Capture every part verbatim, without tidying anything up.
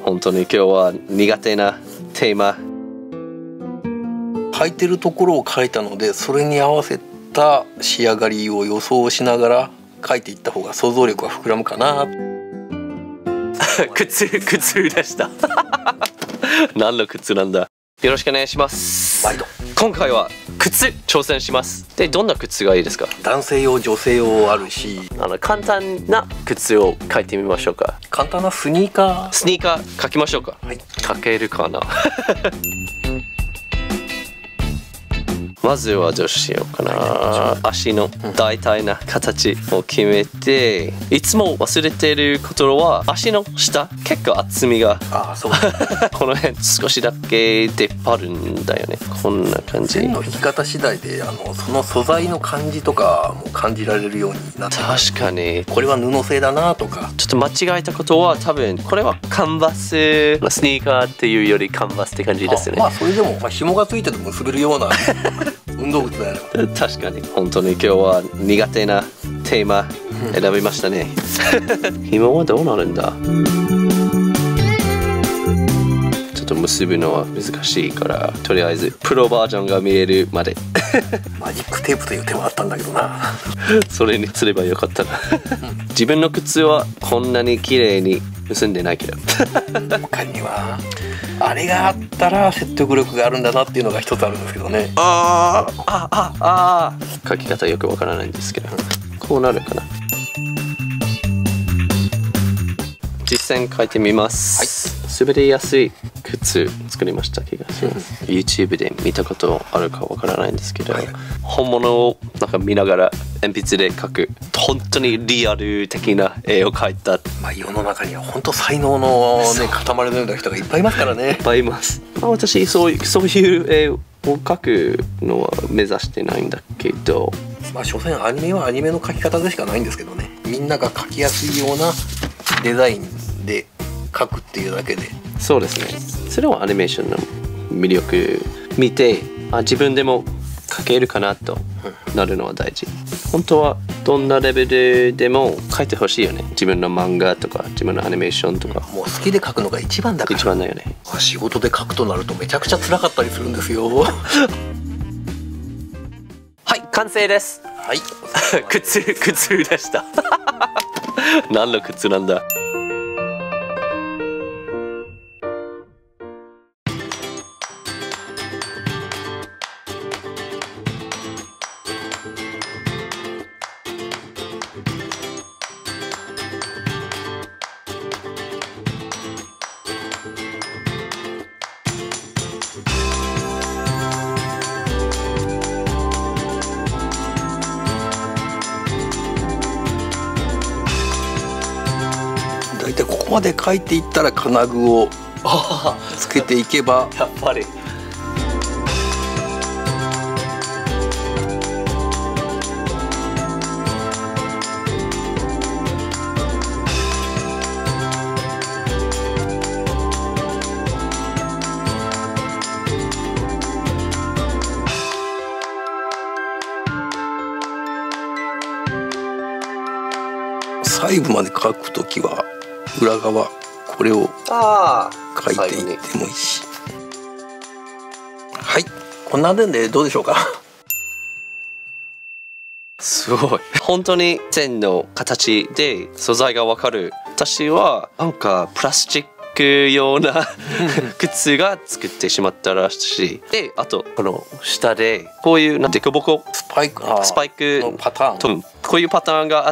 本当に今日は苦手なテーマ。 書いてるところを書いたので、それに合わせた仕上がりを予想しながら書いていった方が想像力が膨らむかな。 靴靴でした何の靴なんだ。よろしくお願いします。 毎度今回は靴挑戦します。で、どんな靴がいいですか？ 男性用女性用あるし、 あの簡単な靴を書いてみましょうか。 簡単なスニーカースニーカー書きましょうか。 はい、 書けるかなまずはどうしようかな。足の大体な形を決めて、いつも忘れてることは足の下結構厚みがああそうこの辺少しだけ出っ張るんだよね。こんな感じ。 線の引き方次第であのその素材の感じとかも感じられるようになってます。 確かにこれは布製だなとか。 ちょっと間違えたことは多分これはカンバス、スニーカーっていうよりカンバスって感じですよね。 まあそれでも、まあ、紐がついてても結べるような運動靴だよ。 確かに本当に今日は苦手なテーマ選びましたね紐はどうなるんだ。ちょっと結ぶのは難しいから、とりあえずプロバージョンが見えるまでマジックテープという手もあったんだけどなそれにすればよかったな自分の靴はこんなに綺麗に結んでないけど他にはあれがあったら説得力があるんだなっていうのが一つあるんですけどね。 あーああああ書き方よくわからないんですけど、こうなるかな。実践書いてみます。はい、滑りやすい靴作りました気がします。YouTube で見たことあるかわからないんですけど、はい、本物をなんか見ながら鉛筆で描く本当にリアル的な絵を描いた。 まあ世の中には本当才能のね塊のような人がいっぱいいますからね。いっぱいいます。まあ、私そういうそういう絵を描くのは目指してないんだけど、 まあ所詮アニメはアニメの描き方でしかないんですけどね。みんなが描きやすいようなデザインで描くっていうだけで。 そうですね。それはアニメーションの魅力見て、あ、自分でも描けるかなとなるのは大事。本当はどんなレベルでも描いてほしいよね。自分の漫画とか自分のアニメーションとか、 もう好きで描くのが一番だから。 一番だよね。 仕事で描くとなるとめちゃくちゃ辛かったりするんですよはい、完成です。 はい、 靴靴でした何の靴なんだ。 大体ここまで描いていったら金具をつけていけばやっぱり細部まで描くときは裏側これを描いていってもいいし。はい、こんなんでどうでしょうか。 すごい本当に線の形で素材がわかる。私はなんかプラスチック用な靴が作ってしまったらしい。で、あとこの下でこういうデコボコスパイクスパイクのパターン、 こういうパターンがあって、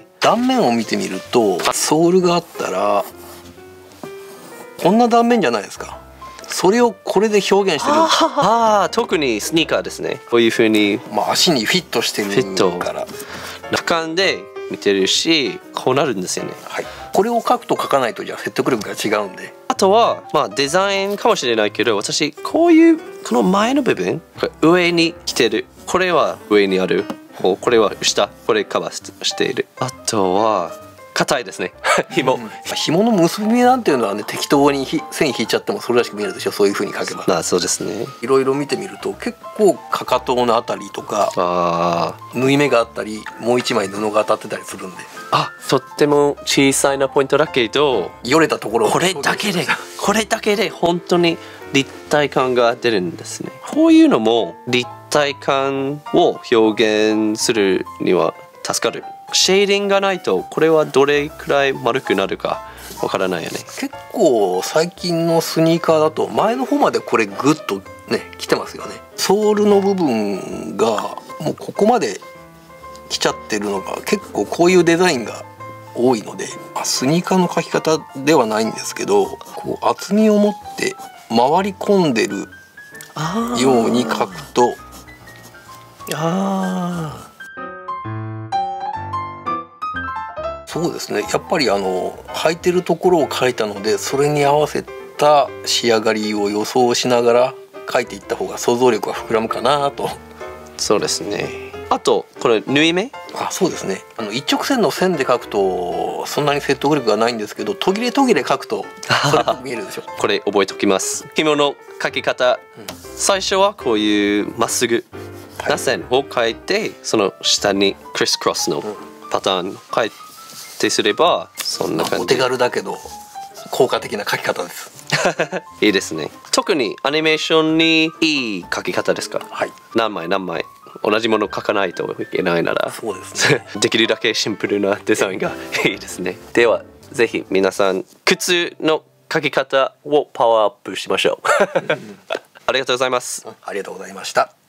断面を見てみるとソールがあったらこんな断面じゃないですか。それをこれで表現してる。 ああ、特にスニーカーですね。こういう風にまあ足にフィットしてるから俯瞰で見てるし、こうなるんですよね。 はい、これを描くと描かないとじゃ説得力が違うんで。 あとはまあデザインかもしれないけど、私こういうこの前の部分上に来てる、これは上にある、これは下、これカバーしている。あとは硬いですね紐、うん、 紐の結び目なんていうのはね、適当に線引いちゃってもそれらしく見えるでしょ、そういう風に書けば。 あ、そうですね。 いろいろ見てみると結構かかとのあたりとかあ縫い目があったり、もう一枚布が当たってたりするんで、 あ、とっても小さいなポイントだけど、 よれたところこれだけでこれだけで本当に立体感が出るんですね。こういうのも立体感を表現するには助かる。シェーディングがないとこれはどれくらい丸くなるかわからないよね。 結構最近のスニーカーだと前の方までこれグッとね来てますよね。ソールの部分がもうここまで来ちゃってるのが結構こういうデザインが多いので、スニーカーの描き方ではないんですけど、こう厚みを持って回り込んでるように描くと、ああそうですね、やっぱりあの履いてるところを描いたので、それに合わせた仕上がりを予想しながら描いていった方が想像力が膨らむかなと。 そうですね。あとこれ縫い目、 あ、そうですね、あの一直線の線で描くとそんなに説得力がないんですけど、途切れ途切れ描くとそれっぽく見えるでしょこれ覚えておきます。紐の描き方、うん、最初はこういうまっすぐな線を描いて、はい、その下にクリスクロスのパターン描いてすれば、そんな感じ。お手軽だけど効果的な描き方ですいいですね。特にアニメーションにいい描き方ですか？ はい、 何枚何枚同じもの描かないといけないなら、 そうですねできるだけシンプルなデザインがいいですね。ではぜひ皆さん靴の描き方をパワーアップしましょうありがとうございます。 ありがとうございました。